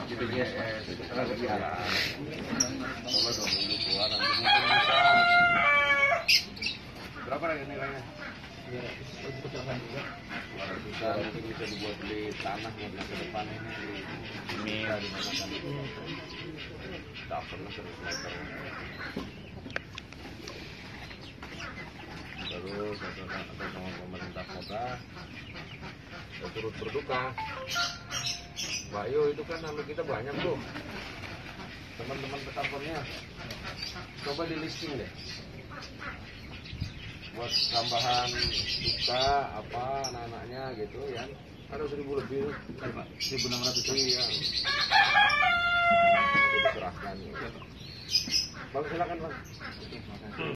BPJS itu kan kebiaraan. Coba 2 minggu keluar nanti mungkin bisa. Berapa nilainya? Ya, bisa mungkin bisa dibuat beli tanah buat masa depan ini di mana kan dapur terus atau sama pemerintah kota ya, turut berduka. Mbak Yo itu kan nama kita banyak tuh teman-teman petampornya, coba di listing deh buat tambahan duka apa anak-anaknya gitu ya, ada 1.000 lebih kan Pak, 1.600 iya diserahkan. Bang silakan Bang.